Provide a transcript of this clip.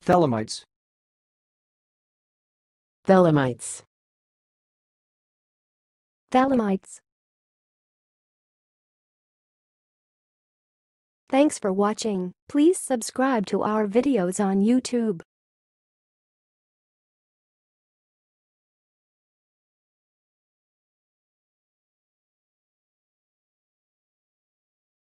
Thelemites. thelemites, Thelemites. Thanks for watching. Please subscribe to our videos on YouTube.